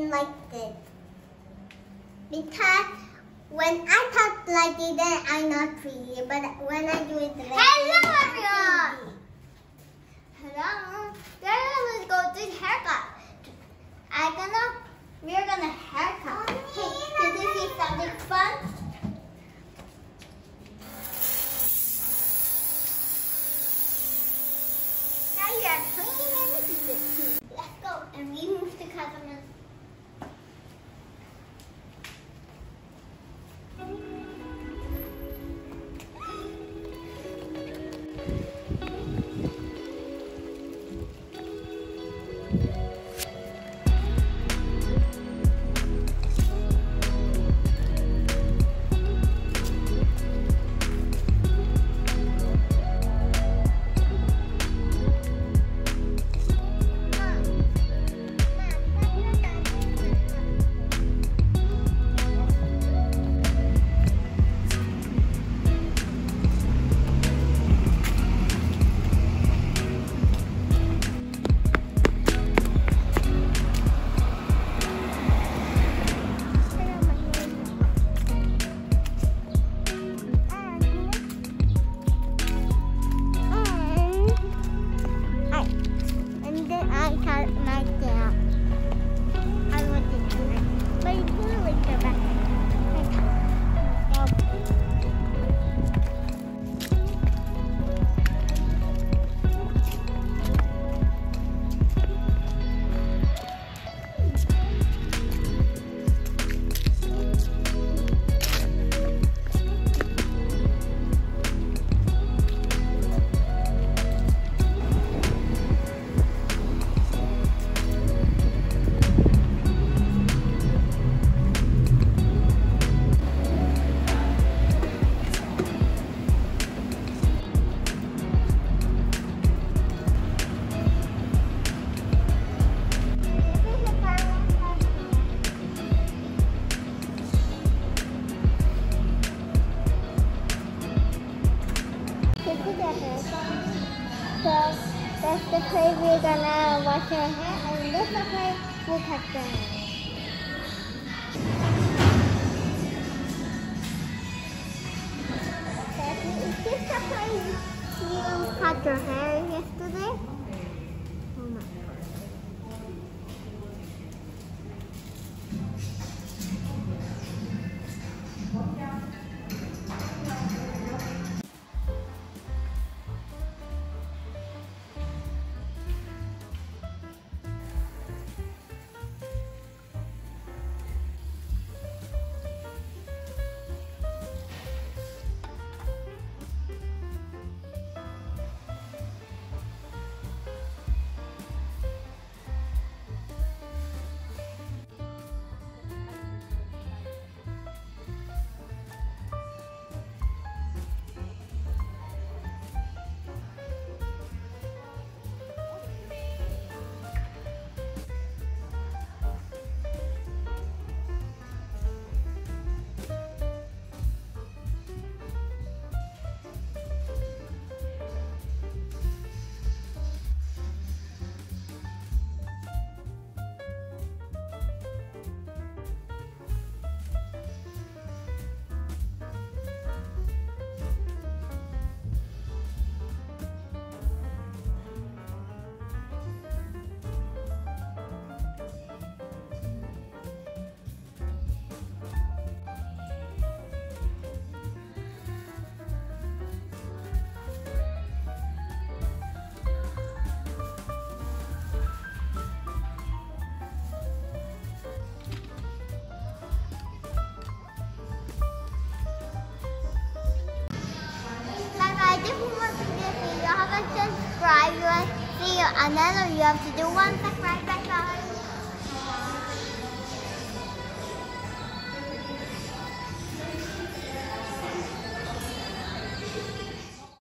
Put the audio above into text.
and like this. Because when I talk like this, then I'm not pretty. But when I do it like hello everyone! Hello. Let's go to haircut. We're gonna haircut. Hey, did you see something fun? Now you're cleaning. Let's go and we move to customers. So that's the place we're gonna wash our hair, and this is the place we'll cut the hair. Is this the place you cut your hair yesterday? Oh my God. Subscribe, you see, and then you have to do one subscribe.